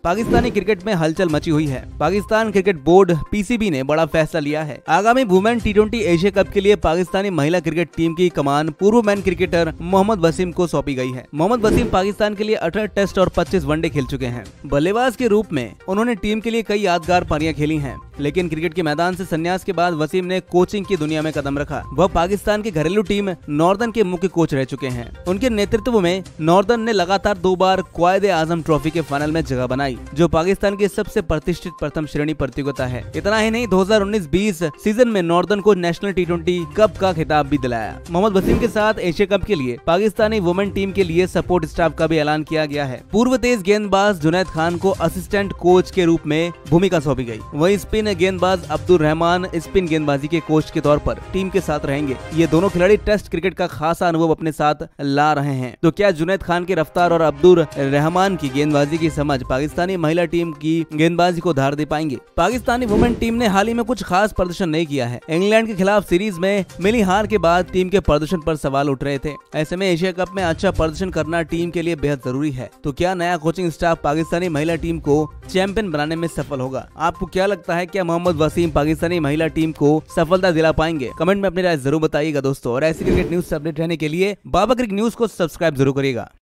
Pakistani cricket में हलचल मची हुई है। पाकिस्तान क्रिकेट बोर्ड पीसीबी ने बड़ा फैसला लिया है। आगामी वुमेन टी20 एशिया कप के लिए पाकिस्तानी महिला क्रिकेट टीम की कमान पूर्व मैन क्रिकेटर मोहम्मद वसीम को सौंपी गई है। मोहम्मद वसीम पाकिस्तान के लिए 18 टेस्ट और 25 वनडे खेल चुके हैं। बल्लेबाज के रूप में उन्होंने टीम के लिए कई यादगार पारियां खेली हैं, लेकिन क्रिकेट के मैदान से संन्यास के बाद वसीम ने कोचिंग की दुनिया में कदम रखा। वह पाकिस्तान की घरेलू टीम नॉर्दर्न के मुख्य कोच रह चुके हैं। उनके नेतृत्व में नॉर्दर्न ने लगातार 2 बार क्वायदे आजम ट्रॉफी के फाइनल में जगह बनाई, जो पाकिस्तान की सबसे प्रतिष्ठित प्रथम श्रेणी प्रतियोगिता है। इतना ही नहीं, 2019-20 सीजन में नॉर्दर्न को नेशनल टी20 कप का खिताब भी दिलाया। मोहम्मद वसीम के साथ एशिया कप के लिए पाकिस्तानी वुमेन टीम के लिए सपोर्ट स्टाफ का भी ऐलान किया गया है। पूर्व तेज गेंदबाज जुनैद खान को असिस्टेंट कोच के रूप में भूमिका सौंपी गई। वहीं स्पिन गेंदबाज अब्दुल रहमान स्पिन गेंदबाजी के कोच के तौर पर टीम के साथ रहेंगे। ये दोनों खिलाड़ी टेस्ट क्रिकेट का खासा अनुभव अपने साथ ला रहे हैं। तो क्या जुनैद खान की रफ्तार और अब्दुल रहमान की गेंदबाजी की समझ पाकिस्तानी महिला टीम की गेंदबाजी को धार दे पाएंगे? पाकिस्तानी वुमेन टीम ने हाल ही में कुछ खास प्रदर्शन नहीं किया है। इंग्लैंड के खिलाफ सीरीज में मिली हार के बाद टीम के प्रदर्शन पर सवाल उठ रहे थे। ऐसे में एशिया कप में अच्छा प्रदर्शन करना टीम के लिए बेहद जरूरी है। तो क्या नया कोचिंग स्टाफ पाकिस्तानी महिला टीम को चैंपियन बनाने में सफल होगा? आपको क्या लगता है, क्या मोहम्मद वसीम पाकिस्तानी महिला टीम को सफलता दिला पाएंगे? कमेंट में अपनी राय जरूर बताइएगा दोस्तों। और ऐसी क्रिकेट न्यूज से अपडेट रहने के लिए बाबा क्रिकेट न्यूज को सब्सक्राइब जरूर करिएगा।